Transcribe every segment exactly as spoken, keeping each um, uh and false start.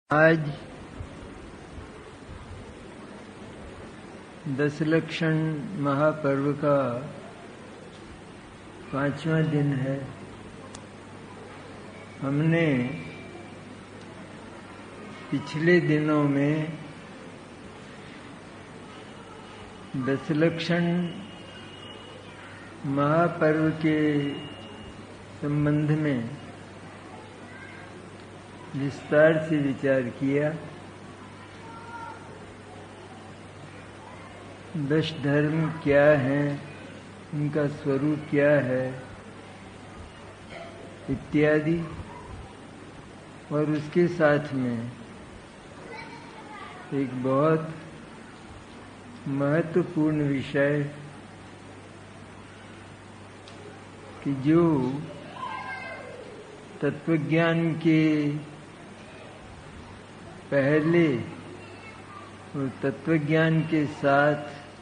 आज दशलक्षण महापर्व का पांचवा दिन है। हमने पिछले दिनों में दशलक्षण महापर्व के संबंध में विस्तार से विचार किया। दश धर्म क्या हैं, उनका स्वरूप क्या है इत्यादि, और उसके साथ में एक बहुत महत्वपूर्ण विषय कि जो तत्वज्ञान के पहले और तत्वज्ञान के साथ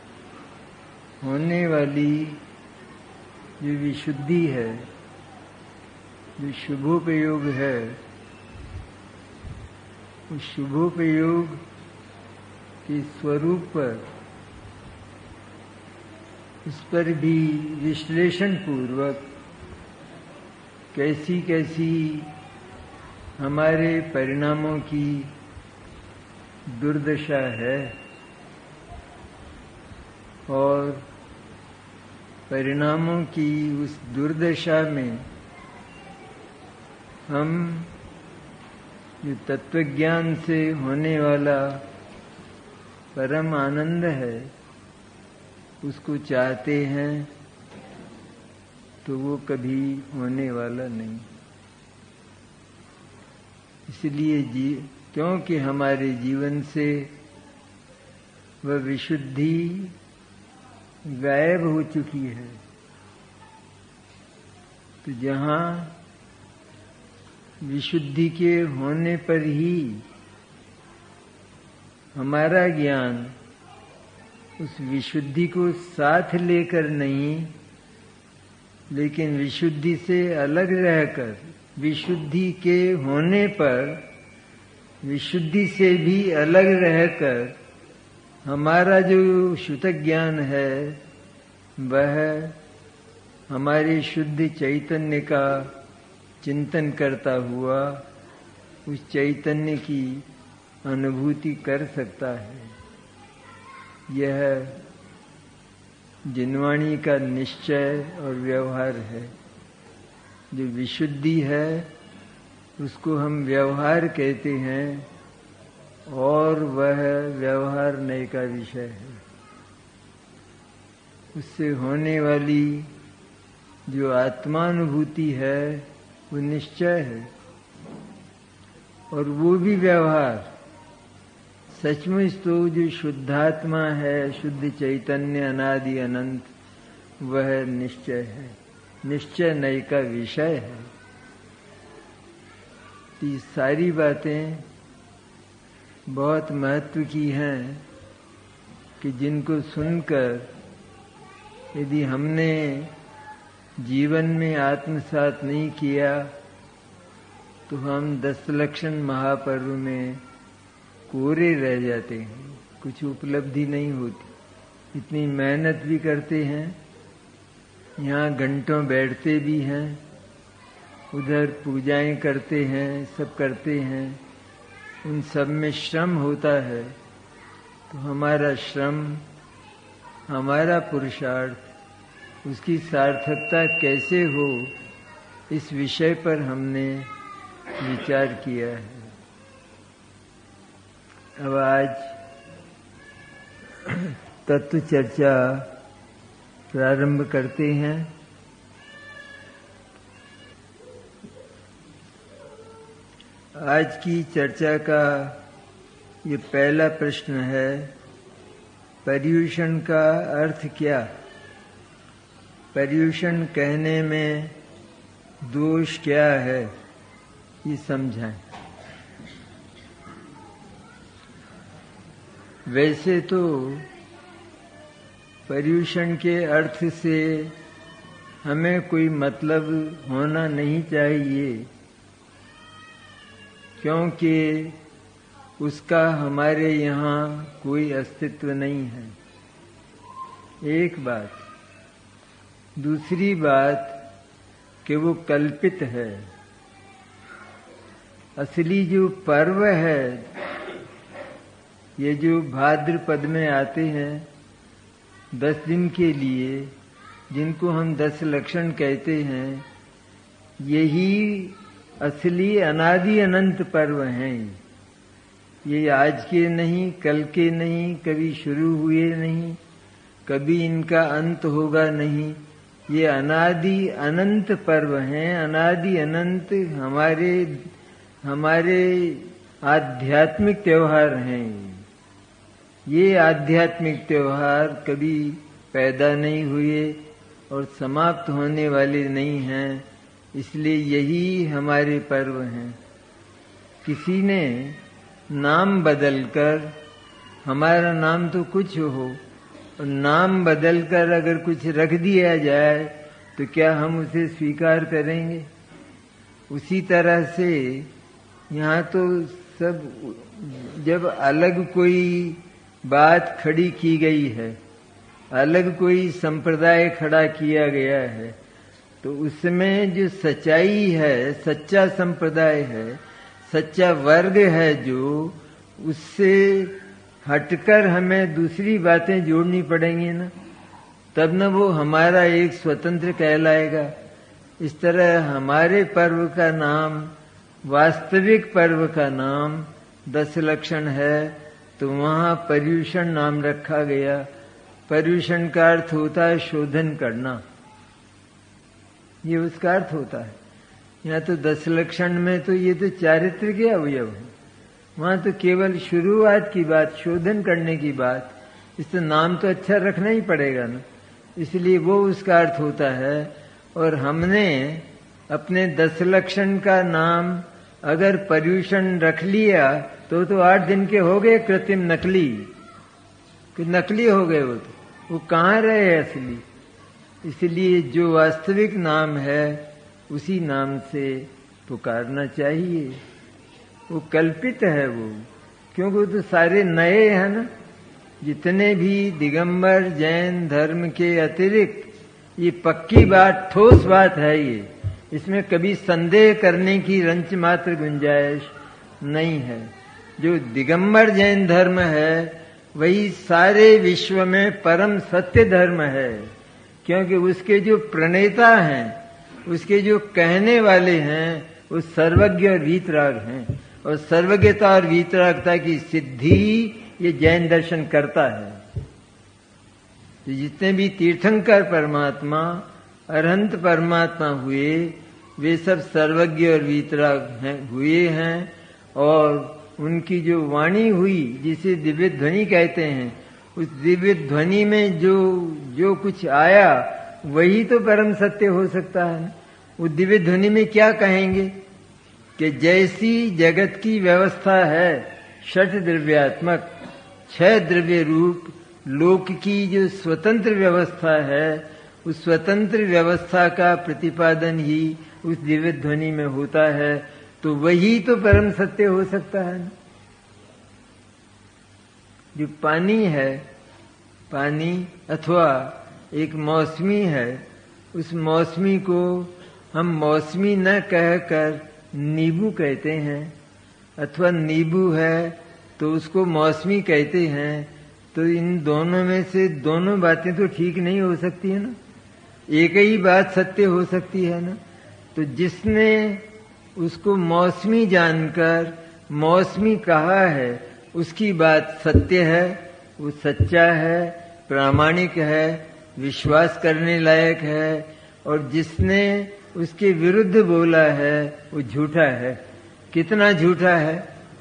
होने वाली जो विशुद्धि है, जो शुभोपयोग है, उस शुभोपयोग के स्वरूप पर उस पर भी विश्लेषण पूर्वक कैसी कैसी हमारे परिणामों की दुर्दशा है और परिणामों की उस दुर्दशा में हम जो तत्वज्ञान से होने वाला परम आनंद है उसको चाहते हैं तो वो कभी होने वाला नहीं। इसलिए जी क्योंकि हमारे जीवन से वह विशुद्धि गायब हो चुकी है, तो जहाँ विशुद्धि के होने पर ही हमारा ज्ञान उस विशुद्धि को साथ लेकर नहीं, लेकिन विशुद्धि से अलग रहकर विशुद्धि के होने पर विशुद्धि से भी अलग रहकर हमारा जो शुद्ध ज्ञान है वह हमारे शुद्ध चैतन्य का चिंतन करता हुआ उस चैतन्य की अनुभूति कर सकता है। यह जिनवाणी का निश्चय और व्यवहार है। जो विशुद्धि है उसको हम व्यवहार कहते हैं और वह व्यवहार नए का विषय है। उससे होने वाली जो आत्मानुभूति है वो निश्चय है, और वो भी व्यवहार सचमुच तो जो शुद्धात्मा है, शुद्ध चैतन्य अनादि अनंत, वह निश्चय है। निश्चय नए का विषय है। ये सारी बातें बहुत महत्व की हैं कि जिनको सुनकर यदि हमने जीवन में आत्मसात नहीं किया तो हम दशलक्षण महापर्व में कोरे रह जाते हैं, कुछ उपलब्धि नहीं होती। इतनी मेहनत भी करते हैं, यहाँ घंटों बैठते भी हैं, उधर पूजाएं करते हैं, सब करते हैं, उन सब में श्रम होता है, तो हमारा श्रम, हमारा पुरुषार्थ, उसकी सार्थकता कैसे हो, इस विषय पर हमने विचार किया है। अब आज तत्व चर्चा प्रारंभ करते हैं। आज की चर्चा का ये पहला प्रश्न है, पर्यूषण का अर्थ क्या? पर्यूषण कहने में दोष क्या है, ये समझाएं। वैसे तो पर्यूषण के अर्थ से हमें कोई मतलब होना नहीं चाहिए, क्योंकि उसका हमारे यहाँ कोई अस्तित्व नहीं है। एक बात। दूसरी बात कि वो कल्पित है। असली जो पर्व है, ये जो भाद्रपद में आते हैं दस दिन के लिए, जिनको हम दस लक्षण कहते हैं, यही असली अनादि अनंत पर्व हैं। ये आज के नहीं, कल के नहीं, कभी शुरू हुए नहीं, कभी इनका अंत होगा नहीं। ये अनादि अनंत पर्व हैं। अनादि अनंत हमारे हमारे आध्यात्मिक त्योहार हैं। ये आध्यात्मिक त्योहार कभी पैदा नहीं हुए और समाप्त होने वाले नहीं हैं, इसलिए यही हमारे पर्व हैं। किसी ने नाम बदलकर, हमारा नाम तो कुछ हो, और नाम बदलकर अगर कुछ रख दिया जाए तो क्या हम उसे स्वीकार करेंगे? उसी तरह से यहाँ तो सब, जब अलग कोई बात खड़ी की गई है, अलग कोई संप्रदाय खड़ा किया गया है, तो उसमें जो सच्चाई है, सच्चा संप्रदाय है, सच्चा वर्ग है, जो उससे हटकर हमें दूसरी बातें जोड़नी पड़ेंगी ना, तब न वो हमारा एक स्वतंत्र कहलाएगा। इस तरह हमारे पर्व का नाम, वास्तविक पर्व का नाम दस लक्षण है, तो वहाँ पर्यूषण नाम रखा गया। पर्यूषण का अर्थ होता है शोधन करना, ये उसका अर्थ होता है। यहाँ तो दस लक्षण में तो ये तो चारित्र के अवयव है, वहाँ तो केवल शुरुआत की बात, शोधन करने की बात। इस तो नाम तो अच्छा रखना ही पड़ेगा ना, इसलिए वो उसका अर्थ होता है। और हमने अपने दस लक्षण का नाम अगर पर्यूषण रख लिया तो तो आठ दिन के हो गए कृत्रिम, नकली कि नकली हो गए, वो तो वो कहाँ रहे असली। इसलिए जो वास्तविक नाम है उसी नाम से पुकारना चाहिए। वो कल्पित है वो, क्योंकि वो तो सारे नए हैं ना। जितने भी दिगंबर जैन धर्म के अतिरिक्त, ये पक्की बात, ठोस बात है ये, इसमें कभी संदेह करने की रंच मात्र गुंजाइश नहीं है। जो दिगंबर जैन धर्म है वही सारे विश्व में परम सत्य धर्म है, क्योंकि उसके जो प्रणेता हैं, उसके जो कहने वाले हैं, वो सर्वज्ञ और वीतराग हैं। और सर्वज्ञता और वीतरागता की सिद्धि ये जैन दर्शन करता है। तो जितने भी तीर्थंकर परमात्मा, अरहंत परमात्मा हुए, वे सब सर्वज्ञ और वीतराग हैं, हुए हैं। और उनकी जो वाणी हुई, जिसे दिव्य ध्वनि कहते हैं, उस दिव्य ध्वनि में जो जो कुछ आया वही तो परम सत्य हो सकता है। वो दिव्य ध्वनि में क्या कहेंगे कि जैसी जगत की व्यवस्था है षट द्रव्यात्मक, छह द्रव्य रूप लोक की जो स्वतंत्र व्यवस्था है, उस स्वतंत्र व्यवस्था का प्रतिपादन ही उस दिव्य ध्वनि में होता है, तो वही तो परम सत्य हो सकता है। जो पानी है, पानी अथवा एक मौसमी है, उस मौसमी को हम मौसमी न कहकर नींबू कहते हैं, अथवा नींबू है तो उसको मौसमी कहते हैं। तो इन दोनों में से दोनों बातें तो ठीक नहीं हो सकती है ना, एक ही बात सत्य हो सकती है ना। तो जिसने उसको मौसमी जानकर मौसमी कहा है, उसकी बात सत्य है, वो सच्चा है, प्रामाणिक है, विश्वास करने लायक है। और जिसने उसके विरुद्ध बोला है वो झूठा है। कितना झूठा है?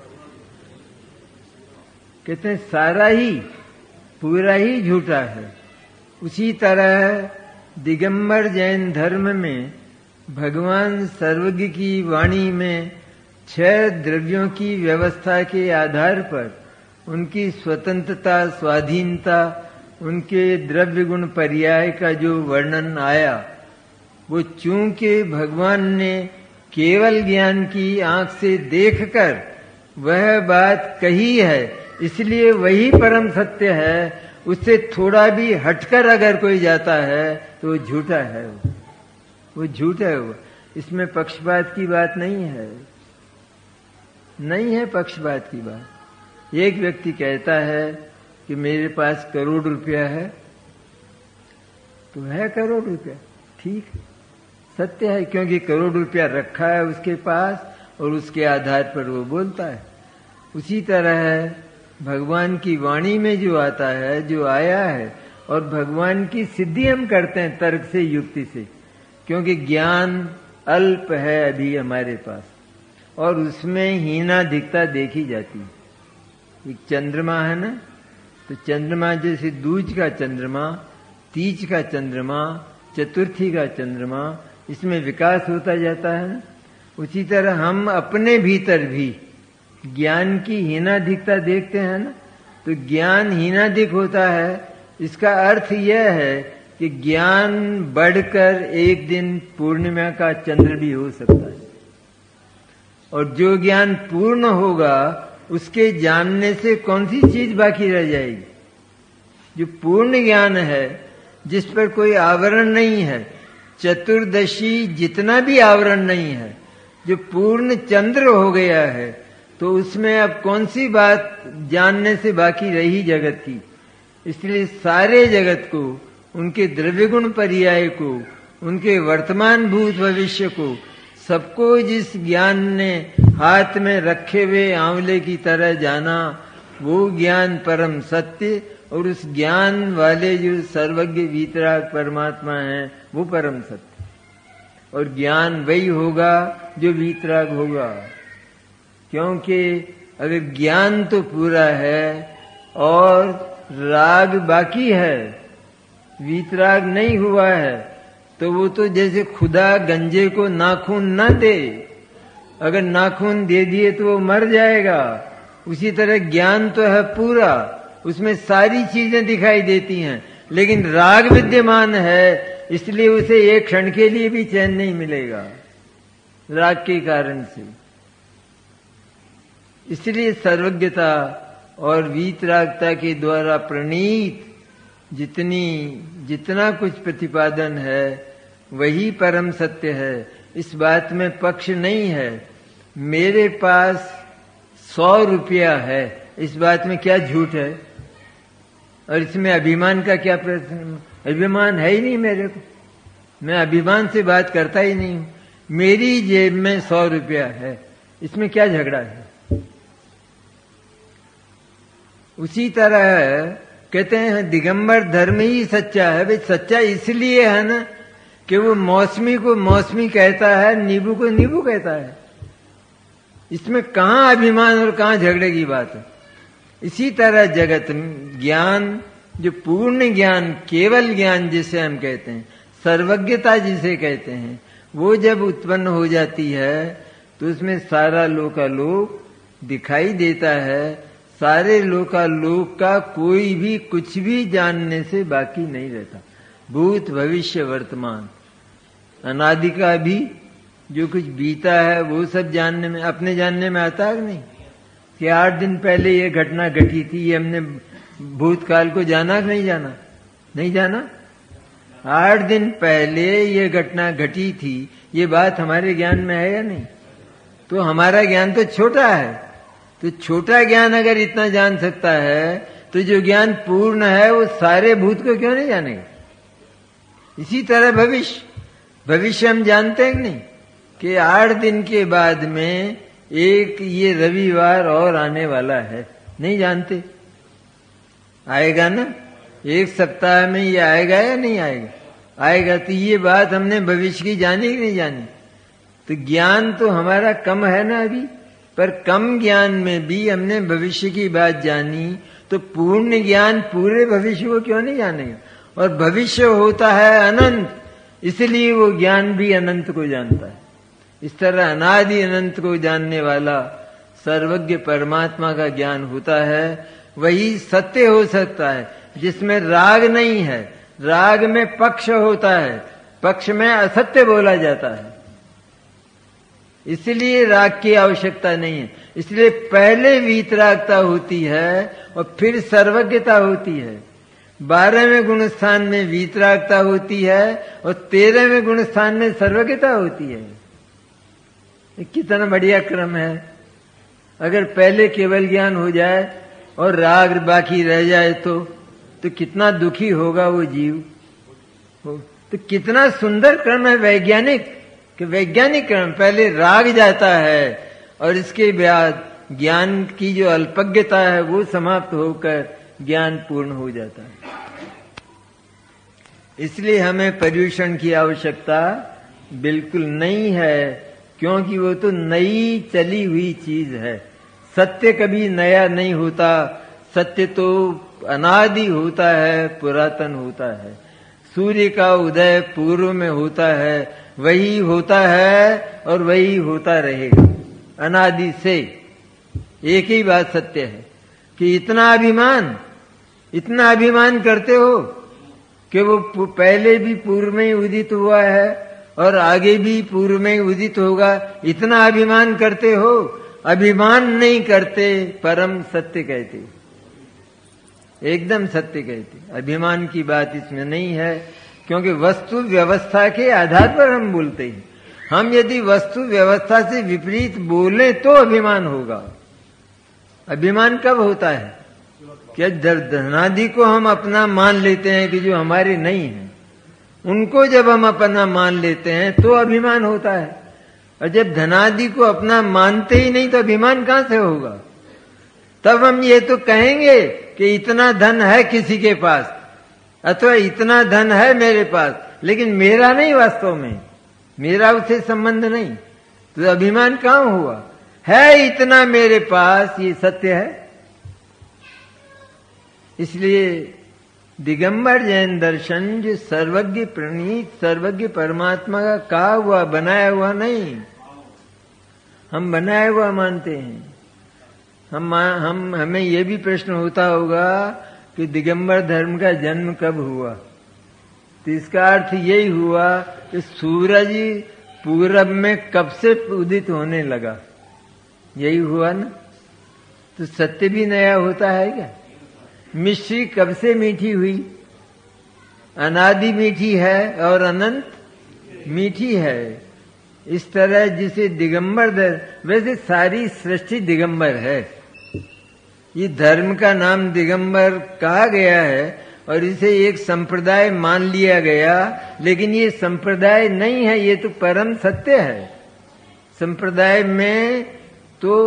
कितने सारा ही, पूरा ही झूठा है। उसी तरह दिगंबर जैन धर्म में भगवान सर्वज्ञ की वाणी में छह द्रव्यों की व्यवस्था के आधार पर उनकी स्वतंत्रता, स्वाधीनता, उनके द्रव्य गुण पर्याय का जो वर्णन आया, वो चूंकि भगवान ने केवल ज्ञान की आंख से देखकर वह बात कही है, इसलिए वही परम सत्य है। उससे थोड़ा भी हटकर अगर कोई जाता है तो वो झूठा है, वो वो झूठा है। वो इसमें पक्षपात की बात नहीं है, नहीं है पक्षपात की बात। एक व्यक्ति कहता है कि मेरे पास करोड़ रुपया है, तो है करोड़ रुपया, ठीक सत्य है, क्योंकि करोड़ रुपया रखा है उसके पास और उसके आधार पर वो बोलता है। उसी तरह है भगवान की वाणी में जो आता है, जो आया है, और भगवान की सिद्धि हम करते हैं तर्क से, युक्ति से, क्योंकि ज्ञान अल्प है अभी हमारे पास, और उसमें हीनाधिकता देखी जाती है। एक चंद्रमा है ना, तो चंद्रमा जैसे दूज का चंद्रमा, तीज का चंद्रमा, चतुर्थी का चंद्रमा, इसमें विकास होता जाता है ना। उसी तरह हम अपने भीतर भी ज्ञान की हीनाधिकता देखते हैं ना, तो ज्ञान हीनाधिक होता है। इसका अर्थ यह है कि ज्ञान बढ़कर एक दिन पूर्णिमा का चंद्र भी हो सकता है, और जो ज्ञान पूर्ण होगा उसके जानने से कौन सी चीज बाकी रह जाएगी? जो पूर्ण ज्ञान है, जिस पर कोई आवरण नहीं है, चतुर्दशी जितना भी आवरण नहीं है, जो पूर्ण चंद्र हो गया है, तो उसमें अब कौन सी बात जानने से बाकी रही जगत की? इसलिए सारे जगत को, उनके द्रव्य गुण पर्याय को, उनके वर्तमान भूत भविष्य को, सबको जिस ज्ञान ने हाथ में रखे हुए आंवले की तरह जाना, वो ज्ञान परम सत्य, और उस ज्ञान वाले जो सर्वज्ञ वीतराग परमात्मा है, वो परम सत्य। और ज्ञान वही होगा जो वीतराग होगा, क्योंकि अगर ज्ञान तो पूरा है और राग बाकी है, वीतराग नहीं हुआ है, तो वो तो जैसे खुदा गंजे को नाखून ना दे, अगर नाखून दे दिए तो वो मर जाएगा। उसी तरह ज्ञान तो है पूरा, उसमें सारी चीजें दिखाई देती हैं, लेकिन राग विद्यमान है, इसलिए उसे एक क्षण के लिए भी चैन नहीं मिलेगा राग के कारण से। इसलिए सर्वज्ञता और वीतरागता के द्वारा प्रणीत जितनी जितना कुछ प्रतिपादन है, वही परम सत्य है। इस बात में पक्ष नहीं है। मेरे पास सौ रुपया है, इस बात में क्या झूठ है? और इसमें अभिमान का क्या प्रश्न? अभिमान है ही नहीं मेरे को, मैं अभिमान से बात करता ही नहीं हूं। मेरी जेब में सौ रुपया है, इसमें क्या झगड़ा है? उसी तरह कहते हैं दिगंबर धर्म ही सच्चा है। भाई सच्चा इसलिए है ना कि वो मौसमी को मौसमी कहता है, नींबू को नींबू कहता है। इसमें कहां अभिमान और कहां झगड़े की बात है? इसी तरह जगत में ज्ञान, जो पूर्ण ज्ञान, केवल ज्ञान जिसे हम कहते हैं, सर्वज्ञता जिसे कहते हैं, वो जब उत्पन्न हो जाती है तो उसमें सारा लोकालोक दिखाई देता है। सारे लोकालोक का कोई भी कुछ भी जानने से बाकी नहीं रहता। भूत भविष्य वर्तमान अनादि का भी जो कुछ बीता है वो सब जानने में, अपने जानने में आता है नहीं कि आठ दिन पहले ये घटना घटी थी, ये हमने भूतकाल को जाना कि नहीं जाना? नहीं जाना। आठ दिन पहले ये घटना घटी थी, ये बात हमारे ज्ञान में है या नहीं? तो हमारा ज्ञान तो छोटा है। तो छोटा ज्ञान अगर इतना जान सकता है, तो जो ज्ञान पूर्ण है वो सारे भूत को क्यों नहीं जानेगा? इसी तरह भविष्य भविष्य हम जानते हैं नहीं कि आठ दिन के बाद में एक ये रविवार और आने वाला है, नहीं जानते? आएगा ना, एक सप्ताह में ये आएगा या नहीं आएगा? आएगा। तो ये बात हमने भविष्य की जानी कि नहीं जानी? तो ज्ञान तो हमारा कम है ना अभी, पर कम ज्ञान में भी हमने भविष्य की बात जानी, तो पूर्ण ज्ञान पूरे भविष्य को क्यों नहीं जानेगा? और भविष्य होता है अनंत, इसलिए वो ज्ञान भी अनंत को जानता है। इस तरह अनादि अनंत को जानने वाला सर्वज्ञ परमात्मा का ज्ञान होता है, वही सत्य हो सकता है जिसमें राग नहीं है। राग में पक्ष होता है, पक्ष में असत्य बोला जाता है। इसलिए राग की आवश्यकता नहीं है। इसलिए पहले वीतरागता होती है और फिर सर्वज्ञता होती है। बारहवें गुण स्थान में वीतरागता होती है और तेरहवें गुण स्थान में सर्वज्ञता होती है। कितना बढ़िया क्रम है। अगर पहले केवल ज्ञान हो जाए और राग बाकी रह जाए तो तो कितना दुखी होगा वो जीव। तो कितना सुंदर क्रम है वैज्ञानिक, कि वैज्ञानिक क्रम पहले राग जाता है और इसके बाद ज्ञान की जो अल्पज्ञता है वो समाप्त होकर ज्ञान पूर्ण हो जाता है। इसलिए हमें पर्यूषण की आवश्यकता बिल्कुल नहीं है, क्योंकि वो तो नई चली हुई चीज है। सत्य कभी नया नहीं होता, सत्य तो अनादि होता है, पुरातन होता है। सूर्य का उदय पूर्व में होता है, वही होता है और वही होता रहेगा अनादि से। एक ही बात सत्य है कि इतना अभिमान इतना अभिमान करते हो कि वो पहले भी पूर्व में ही उदित हुआ है और आगे भी पूर्व में ही उदित होगा। इतना अभिमान करते हो, अभिमान नहीं करते, परम सत्य कहते, एकदम सत्य कहते। अभिमान की बात इसमें नहीं है, क्योंकि वस्तु व्यवस्था के आधार पर हम बोलते हैं। हम यदि वस्तु व्यवस्था से विपरीत बोले तो अभिमान होगा। अभिमान कब होता है? क्या धनादि को हम अपना मान लेते हैं कि जो हमारे नहीं है, उनको जब हम अपना मान लेते हैं तो अभिमान होता है। और जब धनादि को अपना मानते ही नहीं तो अभिमान कहां से होगा? तब हम ये तो कहेंगे कि इतना धन है किसी के पास, अथवा इतना धन है मेरे पास, लेकिन मेरा नहीं, वास्तव में मेरा उससे संबंध नहीं, तो अभिमान कहां हुआ? है इतना मेरे पास, ये सत्य है। इसलिए दिगंबर जैन दर्शन जो सर्वज्ञ प्रणीत सर्वज्ञ परमात्मा का कहा हुआ, बनाया हुआ नहीं, हम बनाया हुआ मानते हैं। हम हम हमें यह भी प्रश्न होता होगा कि दिगंबर धर्म का जन्म कब हुआ? तो इसका अर्थ यही हुआ कि सूरज पूरब में कब से उदित होने लगा, यही हुआ ना। तो सत्य भी नया होता है क्या? मिश्री कब से मीठी हुई? अनादि मीठी है और अनंत मीठी है। इस तरह जिसे दिगंबर धर्म, वैसे सारी सृष्टि दिगंबर है। ये धर्म का नाम दिगंबर कहा गया है और इसे एक संप्रदाय मान लिया गया, लेकिन ये संप्रदाय नहीं है, ये तो परम सत्य है। संप्रदाय में तो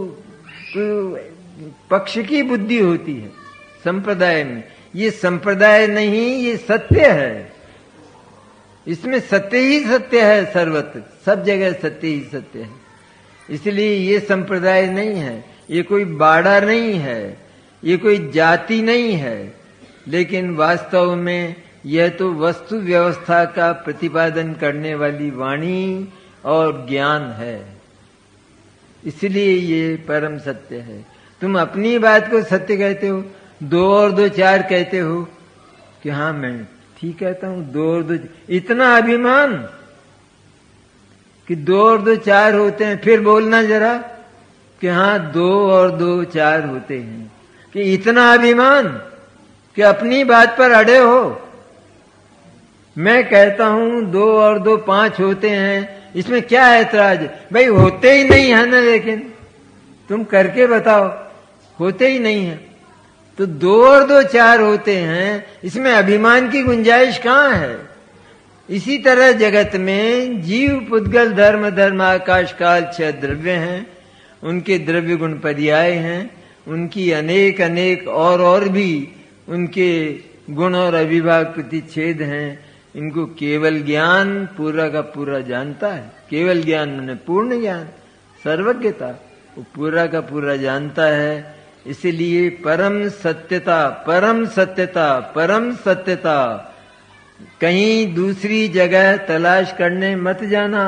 पक्ष की बुद्धि होती है संप्रदाय में, ये संप्रदाय नहीं, ये सत्य है। इसमें सत्य ही सत्य है, सर्वत्र सब जगह सत्य ही सत्य है। इसलिए ये संप्रदाय नहीं है, ये कोई बाड़ा नहीं है, ये कोई जाति नहीं है, लेकिन वास्तव में यह तो वस्तु व्यवस्था का प्रतिपादन करने वाली वाणी और ज्ञान है। इसलिए ये परम सत्य है। तुम अपनी बात को सत्य कहते हो, दो और दो चार कहते हो कि हाँ मैं ठीक कहता हूं, दो और दो, इतना अभिमान कि दो और दो चार होते हैं। फिर बोलना जरा कि हाँ दो और दो चार होते हैं, कि इतना अभिमान कि अपनी बात पर अड़े हो। मैं कहता हूं दो और दो पांच होते हैं, इसमें क्या ऐतराज? भाई होते ही नहीं है ना, लेकिन तुम करके बताओ, होते ही नहीं है। तो दो और दो चार होते हैं, इसमें अभिमान की गुंजाइश कहां है? इसी तरह जगत में जीव पुद्गल धर्म धर्म आकाश काल छह द्रव्य हैं, उनके द्रव्य गुण पर्याय हैं, उनकी अनेक अनेक और और भी उनके गुण और अविभाग प्रतिच्छेद हैं। इनको केवल ज्ञान पूरा का पूरा जानता है। केवल ज्ञान माने पूर्ण ज्ञान, सर्वज्ञता, वो पूरा का पूरा जानता है। इसलिए परम सत्यता, परम सत्यता, परम सत्यता कहीं दूसरी जगह तलाश करने मत जाना।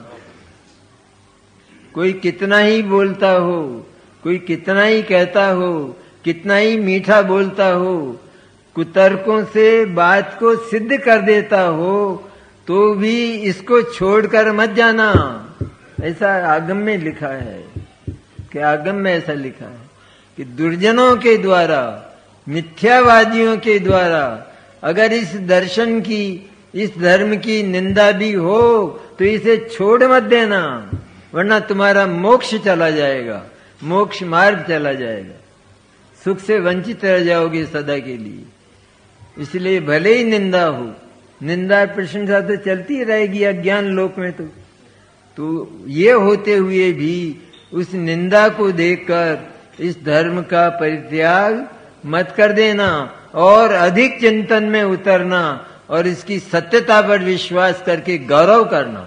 कोई कितना ही बोलता हो, कोई कितना ही कहता हो, कितना ही मीठा बोलता हो, कुतर्कों से बात को सिद्ध कर देता हो, तो भी इसको छोड़कर मत जाना। ऐसा आगम में लिखा है कि आगम में ऐसा लिखा है कि दुर्जनों के द्वारा, मिथ्यावादियों के द्वारा अगर इस दर्शन की, इस धर्म की निंदा भी हो तो इसे छोड़ मत देना, वरना तुम्हारा मोक्ष चला जाएगा, मोक्ष मार्ग चला जाएगा, सुख से वंचित रह जाओगे सदा के लिए। इसलिए भले ही निंदा हो, निंदा प्रशंसा तो चलती रहेगी अज्ञान लोक में, तो तो ये होते हुए भी उस निंदा को देखकर इस धर्म का परित्याग मत कर देना और अधिक चिंतन में उतरना और इसकी सत्यता पर विश्वास करके गौरव करना।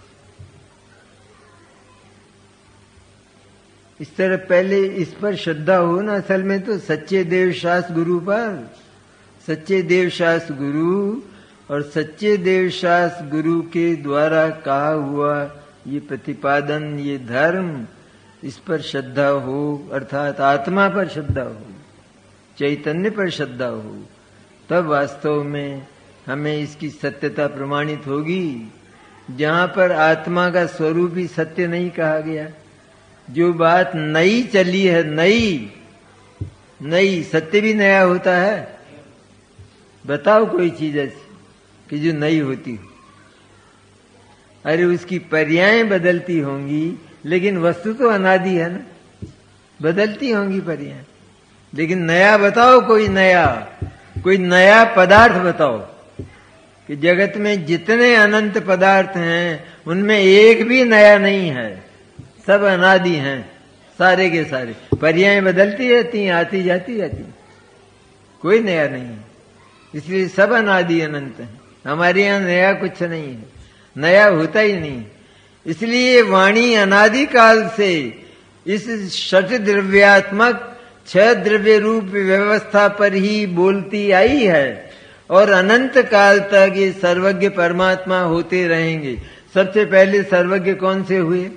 इस तरह पहले इस पर श्रद्धा हो ना, असल में तो सच्चे देव शास्त्र गुरु पर, सच्चे देव शास्त्र गुरु और सच्चे देव शास्त्र गुरु के द्वारा कहा हुआ ये प्रतिपादन, ये धर्म, इस पर श्रद्धा हो, अर्थात आत्मा पर श्रद्धा हो, चैतन्य पर श्रद्धा हो, तब वास्तव में हमें इसकी सत्यता प्रमाणित होगी। जहां पर आत्मा का स्वरूप ही सत्य नहीं कहा गया, जो बात नई चली है, नई नई, सत्य भी नया होता है। बताओ कोई चीज ऐसी कि जो नई होती हो। अरे उसकी पर्यायें बदलती होंगी लेकिन वस्तु तो अनादि है ना, बदलती होंगी पर्यायें, लेकिन नया बताओ, कोई नया, कोई नया पदार्थ बताओ कि जगत में जितने अनंत पदार्थ हैं उनमें एक भी नया नहीं है, सब अनादि हैं सारे के सारे। पर्यायें बदलती रहती हैं, आती जाती जाती, कोई नया नहीं है, इसलिए सब अनादि अनंत हैं। हमारे यहां नया कुछ नहीं है, नया होता ही नहीं। इसलिए वाणी अनादि काल से इस षट द्रव्यात्मक छह द्रव्य रूप व्यवस्था पर ही बोलती आई है और अनंत काल तक ये सर्वज्ञ परमात्मा होते रहेंगे। सबसे पहले सर्वज्ञ कौन से हुए?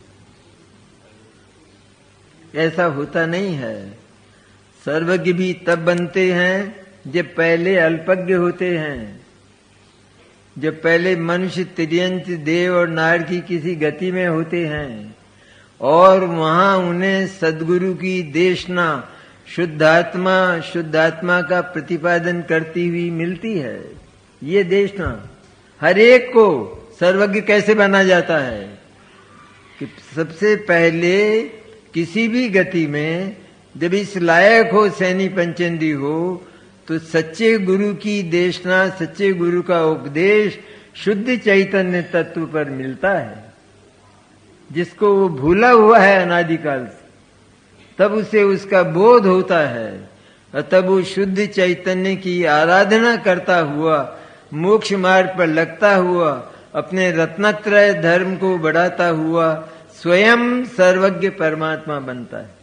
ऐसा होता नहीं है। सर्वज्ञ भी तब बनते हैं जब पहले अल्पज्ञ होते हैं, जब पहले मनुष्य तिर्यंच देव और नार की किसी गति में होते हैं और वहां उन्हें सद्गुरु की देशना शुद्धात्मा शुद्धात्मा का प्रतिपादन करती हुई मिलती है। ये देशना हर एक को सर्वज्ञ कैसे बना जाता है कि सबसे पहले किसी भी गति में जब इस लायक हो, सैनी पंचेंद्री हो, तो सच्चे गुरु की देशना, सच्चे गुरु का उपदेश शुद्ध चैतन्य तत्व पर मिलता है, जिसको वो भूला हुआ है अनादिकाल से, तब उसे उसका बोध होता है और तब वो शुद्ध चैतन्य की आराधना करता हुआ, मोक्ष मार्ग पर लगता हुआ, अपने रत्नत्रय धर्म को बढ़ाता हुआ स्वयं सर्वज्ञ परमात्मा बनता है।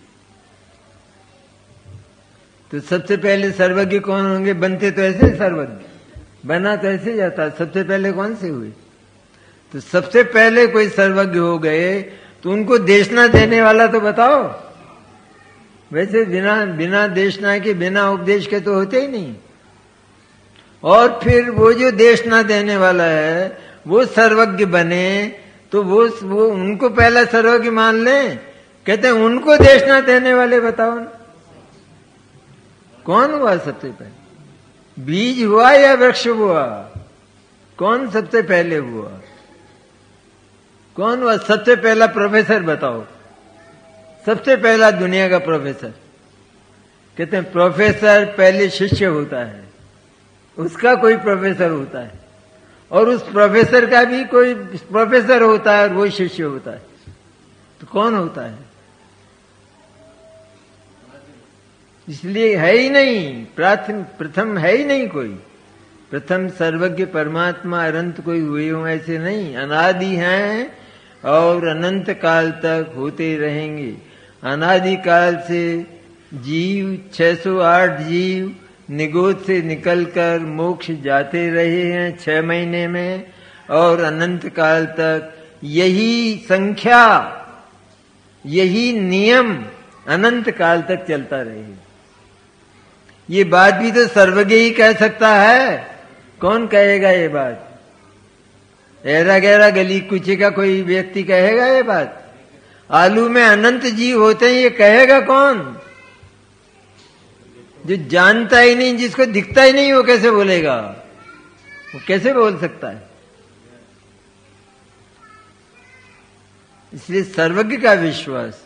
तो सबसे पहले सर्वज्ञ कौन होंगे? बनते तो ऐसे सर्वज्ञ, बना तो ऐसे जाता। सबसे पहले कौन से हुए? तो सबसे पहले कोई सर्वज्ञ हो गए तो उनको देशना देने वाला तो बताओ। वैसे बिना बिना देशना के, बिना उपदेश के तो होते ही नहीं। और फिर वो जो देशना देने वाला है वो सर्वज्ञ बने तो वो वो उनको पहला सर्वज्ञ मान लें। कहते हैं उनको देशना देने वाले बताओ ना, कौन हुआ सबसे पहले? बीज हुआ या वृक्ष हुआ? कौन सबसे पहले हुआ? कौन हुआ सबसे पहला प्रोफेसर? बताओ, सबसे पहला दुनिया का प्रोफेसर। कहते हैं प्रोफेसर पहले शिष्य होता है, उसका कोई प्रोफेसर होता है, और उस प्रोफेसर का भी कोई प्रोफेसर होता है और वो शिष्य होता है। तो कौन होता है? इसलिए है ही नहीं, प्रथम प्रथम है ही नहीं कोई। प्रथम सर्वज्ञ परमात्मा अनंत कोई हुए हो ऐसे नहीं, अनादि हैं और अनंत काल तक होते रहेंगे। अनादि काल से जीव छह सौ आठ जीव निगोद से निकलकर मोक्ष जाते रहे हैं छह महीने में, और अनंत काल तक यही संख्या, यही नियम अनंत काल तक चलता रहेगा। ये बात भी तो सर्वज्ञ ही कह सकता है, कौन कहेगा ये बात? ऐरा गहरा गली कुचे का कोई व्यक्ति कहेगा ये बात? आलू में अनंत जीव होते हैं, ये कहेगा कौन? जो जानता ही नहीं, जिसको दिखता ही नहीं, वो कैसे बोलेगा? वो कैसे बोल सकता है? इसलिए सर्वज्ञ का विश्वास।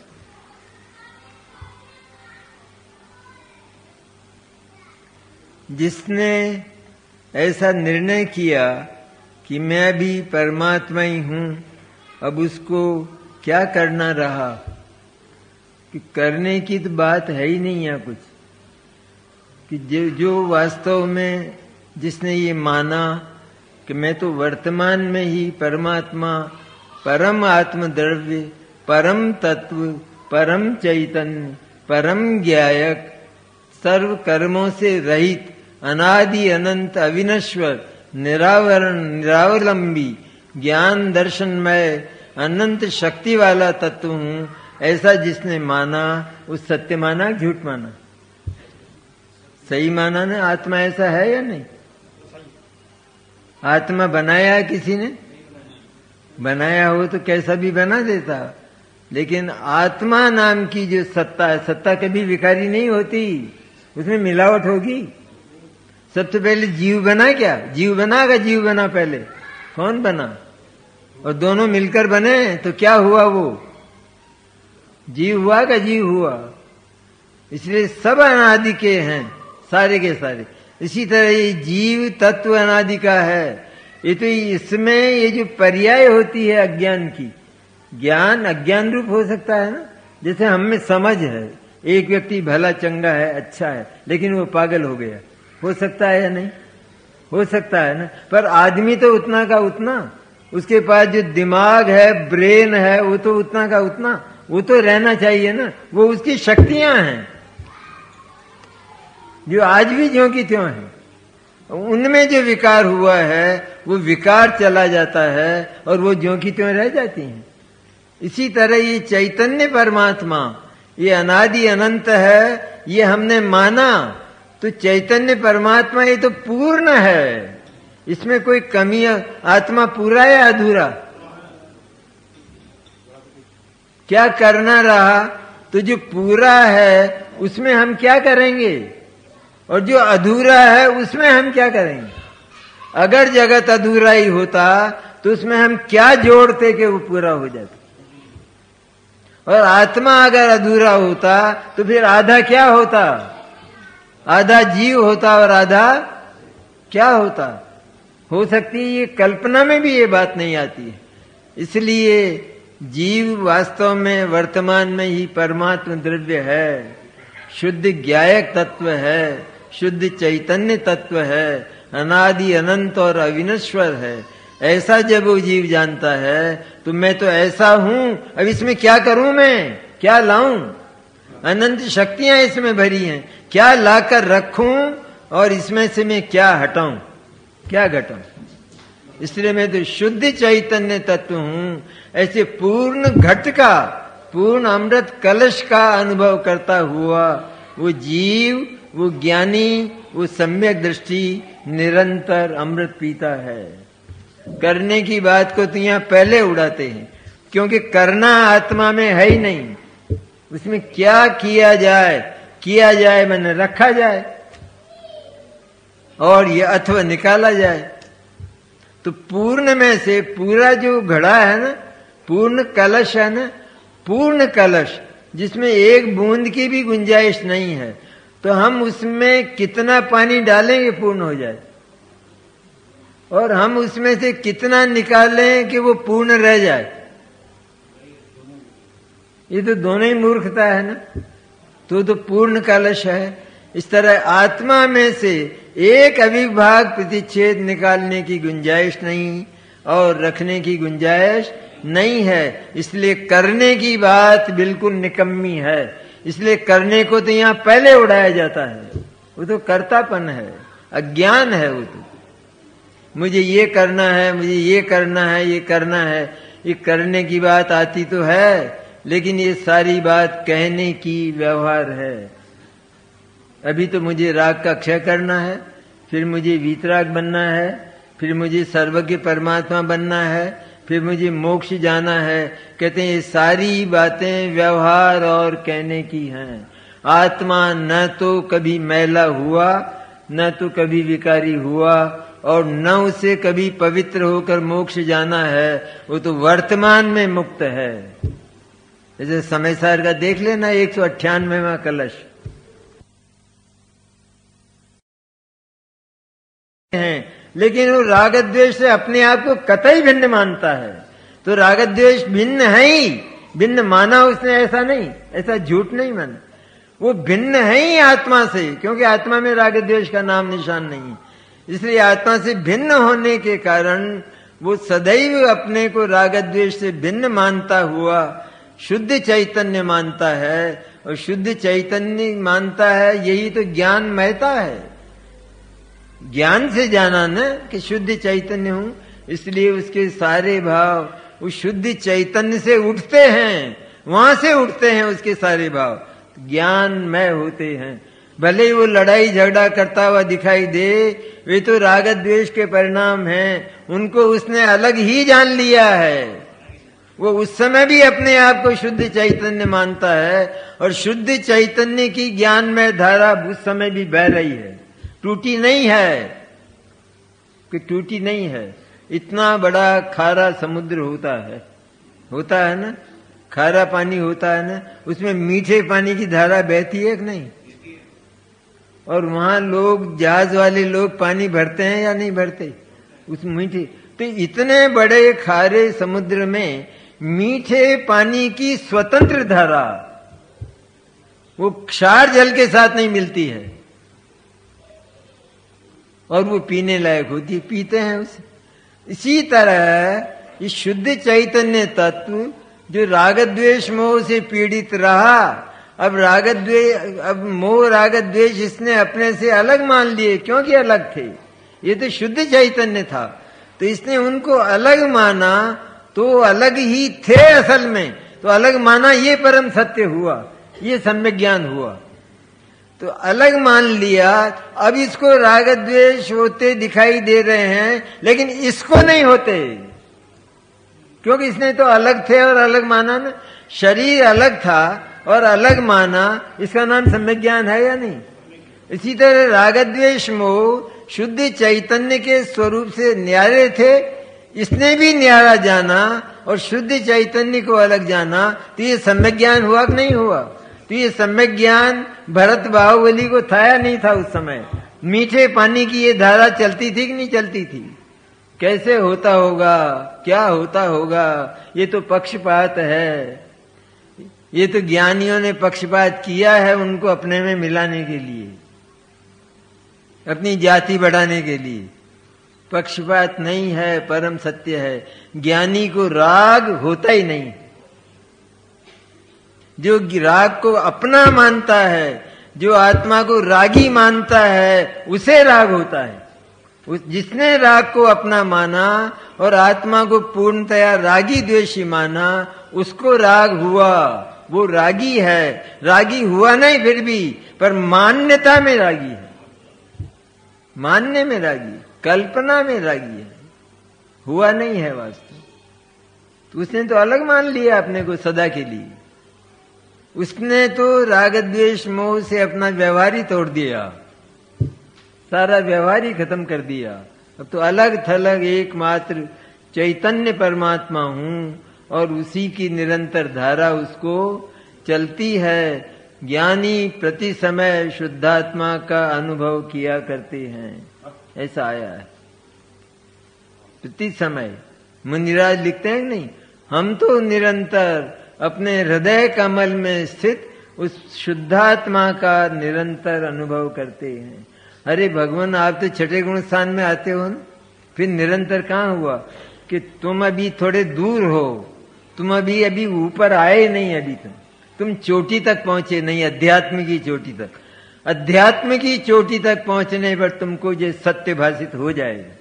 जिसने ऐसा निर्णय किया कि मैं भी परमात्मा ही हूं, अब उसको क्या करना रहा? कि करने की तो बात है ही नहीं है कुछ। कि जो जो वास्तव में जिसने ये माना कि मैं तो वर्तमान में ही परमात्मा, परम आत्म द्रव्य, परम तत्व, परम चैतन्य, परम ज्ञायक, सर्व कर्मों से रहित, अनादि अनंत अविनश्वर, निरावरण निरावलंबी, ज्ञान दर्शनमय, अनंत शक्ति वाला तत्व हूं, ऐसा जिसने माना, उस सत्य माना, झूठ माना? सही माना ना? आत्मा ऐसा है या नहीं? आत्मा बनाया है किसी ने? बनाया हो तो कैसा भी बना देता, लेकिन आत्मा नाम की जो सत्ता है, सत्ता कभी विकारी नहीं होती, उसमें मिलावट होगी। सबसे पहले जीव बना क्या? जीव बना का जीव बना पहले? कौन बना? और दोनों मिलकर बने तो क्या हुआ? वो जीव हुआ का जीव हुआ। इसलिए सब अनादि के हैं, सारे के सारे। इसी तरह ये जीव तत्व अनादि का है। ये तो इसमें ये जो पर्याय होती है अज्ञान की, ज्ञान अज्ञान रूप हो सकता है ना। जैसे हम में समझ है, एक व्यक्ति भला चंगा है, अच्छा है, लेकिन वो पागल हो गया, हो सकता है या नहीं? हो सकता है ना। पर आदमी तो उतना का उतना, उसके पास जो दिमाग है, ब्रेन है, वो तो उतना का उतना, वो तो रहना चाहिए ना। वो उसकी शक्तियां हैं जो आज भी ज्यों की त्यों हैं। उनमें जो विकार हुआ है वो विकार चला जाता है और वो ज्यों की त्यों रह जाती हैं। इसी तरह ये चैतन्य परमात्मा, ये अनादि अनंत है, ये हमने माना तो चैतन्य परमात्मा ये तो पूर्ण है, इसमें कोई कमी। आत्मा पूरा है अधूरा? क्या करना रहा? तो जो पूरा है उसमें हम क्या करेंगे, और जो अधूरा है उसमें हम क्या करेंगे? अगर जगत अधूरा ही होता तो उसमें हम क्या जोड़ते कि वो पूरा हो जाता? और आत्मा अगर अधूरा होता तो फिर आधा क्या होता? आधा जीव होता और आधा क्या होता? हो सकती है ये कल्पना में भी ये बात नहीं आती है। इसलिए जीव वास्तव में वर्तमान में ही परमात्मा द्रव्य है, शुद्ध ज्ञायक तत्व है, शुद्ध चैतन्य तत्व है, अनादि अनंत और अविनश्वर है। ऐसा जब वो जीव जानता है तो मैं तो ऐसा हूं, अब इसमें क्या करूं, मैं क्या लाऊं? अनंत शक्तियां इसमें भरी हैं, क्या लाकर रखूं और इसमें से मैं क्या हटाऊं, क्या घटाऊं? इसलिए मैं तो शुद्ध चैतन्य तत्व हूं। ऐसे पूर्ण घट का, पूर्ण अमृत कलश का अनुभव करता हुआ वो जीव, वो ज्ञानी, वो सम्यक दृष्टि निरंतर अमृत पीता है। करने की बात को तो यहां पहले उड़ाते हैं, क्योंकि करना आत्मा में है ही नहीं। उसमें क्या किया जाए, किया जाए मैंने रखा जाए और ये अथवा निकाला जाए। तो पूर्ण में से पूरा जो घड़ा है ना, पूर्ण कलश है ना, पूर्ण कलश जिसमें एक बूंद की भी गुंजाइश नहीं है, तो हम उसमें कितना पानी डालेंगे पूर्ण हो जाए, और हम उसमें से कितना निकालें कि वो पूर्ण रह जाए? ये तो दोनों ही मूर्खता है ना। तो तो पूर्ण कलश है। इस तरह आत्मा में से एक अविभाग प्रतिच्छेद निकालने की गुंजाइश नहीं और रखने की गुंजाइश नहीं है। इसलिए करने की बात बिल्कुल निकम्मी है। इसलिए करने को तो यहां पहले उड़ाया जाता है। वो तो कर्तापन है, अज्ञान है। वो तो मुझे ये करना है, मुझे ये करना है, ये करना है। ये करने की बात आती तो है, लेकिन ये सारी बात कहने की व्यवहार है। अभी तो मुझे राग का क्षय करना है, फिर मुझे वीतराग बनना है, फिर मुझे सर्वज्ञ परमात्मा बनना है, फिर मुझे मोक्ष जाना है। कहते हैं ये सारी बातें व्यवहार और कहने की हैं। आत्मा न तो कभी मैला हुआ, न तो कभी विकारी हुआ, और न उसे कभी पवित्र होकर मोक्ष जाना है। वो तो वर्तमान में मुक्त है। जैसे समय सार का देख लेना एक सौ अट्ठानवेवां कलश है, लेकिन वो राग द्वेष से अपने आप को कतई भिन्न मानता है। तो राग द्वेष भिन्न है ही, भिन्न माना उसने ऐसा नहीं, ऐसा झूठ नहीं माना, वो भिन्न है ही आत्मा से, क्योंकि आत्मा में राग द्वेष का नाम निशान नहीं। इसलिए आत्मा से भिन्न होने के कारण वो सदैव अपने को राग द्वेष से भिन्न मानता हुआ शुद्ध चैतन्य मानता है। और शुद्ध चैतन्य मानता है, यही तो ज्ञान महता है। ज्ञान से जाना न कि शुद्ध चैतन्य हूं, इसलिए उसके सारे भाव उस शुद्ध चैतन्य से उठते हैं, वहां से उठते हैं उसके सारे भाव, ज्ञानमय होते हैं। भले ही वो लड़ाई झगड़ा करता हुआ दिखाई दे, वे तो राग द्वेष के परिणाम हैं, उनको उसने अलग ही जान लिया है। वो उस समय भी अपने आप को शुद्ध चैतन्य मानता है, और शुद्ध चैतन्य की ज्ञान में धारा उस समय भी बह रही है, टूटी नहीं है, कि टूटी नहीं है। इतना बड़ा खारा समुद्र होता है, होता है ना, खारा पानी होता है ना, उसमें मीठे पानी की धारा बहती है कि नहीं? और वहां लोग, जहाज वाले लोग पानी भरते हैं या नहीं भरते उस मीठे? तो इतने बड़े खारे समुद्र में मीठे पानी की स्वतंत्र धारा वो क्षार जल के साथ नहीं मिलती है, और वो पीने लायक होती है, पीते हैं उसे। इसी तरह इस शुद्ध चैतन्य तत्व जो राग द्वेष मोह से पीड़ित रहा, अब राग द्वेष, अब मोह राग द्वेष इसने अपने से अलग मान लिए, क्योंकि अलग थे। ये तो शुद्ध चैतन्य था, तो इसने उनको अलग माना, तो अलग ही थे असल में, तो अलग माना, ये परम सत्य हुआ, ये सम्यक ज्ञान हुआ। तो अलग मान लिया, अब इसको राग द्वेष होते दिखाई दे रहे हैं, लेकिन इसको नहीं होते, क्योंकि इसने तो अलग थे और अलग माना ना। शरीर अलग था और अलग माना, इसका नाम सम्यक ज्ञान है या नहीं? इसी तरह राग द्वेष मोह शुद्ध चैतन्य के स्वरूप से न्यारे थे, इसने भी न्यारा जाना और शुद्ध चैतन्य को अलग जाना, तो ये सम्यक ज्ञान हुआ कि नहीं हुआ? तो ये सम्यक ज्ञान भरत बाहुबली को था या नहीं था? उस समय मीठे पानी की ये धारा चलती थी कि नहीं चलती थी? कैसे होता होगा, क्या होता होगा? ये तो पक्षपात है, ये तो ज्ञानियों ने पक्षपात किया है उनको अपने में मिलाने के लिए, अपनी जाति बढ़ाने के लिए। पक्षपात नहीं है, परम सत्य है। ज्ञानी को राग होता ही नहीं। जो राग को अपना मानता है, जो आत्मा को रागी मानता है, उसे राग होता है। उस जिसने राग को अपना माना और आत्मा को पूर्णतया रागी द्वेषी माना, उसको राग हुआ, वो रागी है। रागी हुआ नहीं फिर भी, पर मान्यता में रागी है, मानने में रागी, कल्पना में रागी है, हुआ नहीं है वास्तव। तो उसने तो अलग मान लिया अपने को सदा के लिए। उसने तो राग द्वेष मोह से अपना व्यवहार ही तोड़ दिया, सारा व्यवहार ही खत्म कर दिया। अब तो अलग थलग एकमात्र चैतन्य परमात्मा हूं, और उसी की निरंतर धारा उसको चलती है। ज्ञानी प्रति समय शुद्धात्मा का अनुभव किया करते हैं, ऐसा आया है। प्रति समय मुनिराज लिखते हैं नहीं, हम तो निरंतर अपने हृदय कमल में स्थित उस शुद्धात्मा का निरंतर अनुभव करते हैं। अरे भगवान, आप तो छठे गुण स्थान में आते हो ना, फिर निरंतर कहाँ हुआ? कि तुम अभी थोड़े दूर हो, तुम अभी अभी ऊपर आए नहीं, अभी तुम तुम चोटी तक पहुंचे नहीं, अध्यात्म की चोटी तक। अध्यात्म की चोटी तक पहुंचने पर तुमको ये सत्य भाषित हो जाएगा।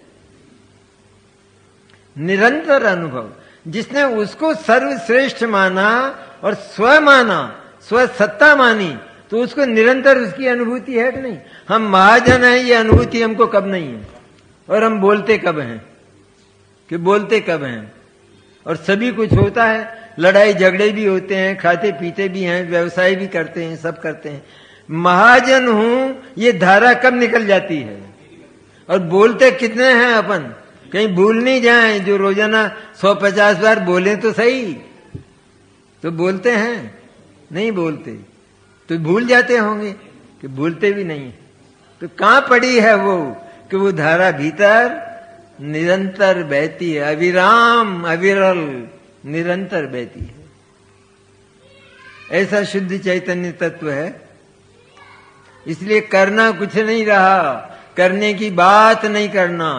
निरंतर अनुभव, जिसने उसको सर्वश्रेष्ठ माना और स्व माना, स्व सत्ता मानी, तो उसको निरंतर उसकी अनुभूति है कि नहीं? हम महाजन हैं, ये अनुभूति हमको कब नहीं है? और हम बोलते कब हैं कि बोलते कब हैं। और सभी कुछ होता है, लड़ाई झगड़े भी होते हैं, खाते पीते भी हैं, व्यवसाय भी करते हैं, सब करते हैं। महाजन हूं ये धारा कब निकल जाती है। और बोलते कितने हैं अपन, कहीं भूल नहीं जाएं। जो रोजाना सौ पचास बार बोले तो सही, तो बोलते हैं, नहीं बोलते तो भूल जाते होंगे कि भूलते भी नहीं। तो कहां पड़ी है वो कि वो धारा भीतर निरंतर बहती है, अविराम अविरल निरंतर बहती है। ऐसा शुद्ध चैतन्य तत्व है। इसलिए करना कुछ नहीं रहा, करने की बात नहीं करना।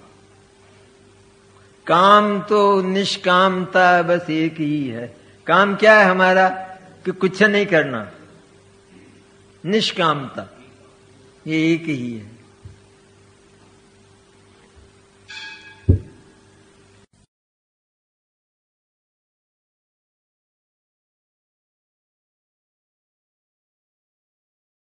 काम तो निष्कामता बस एक ही है। काम क्या है हमारा कि कुछ नहीं करना, निष्कामता, ये एक ही है।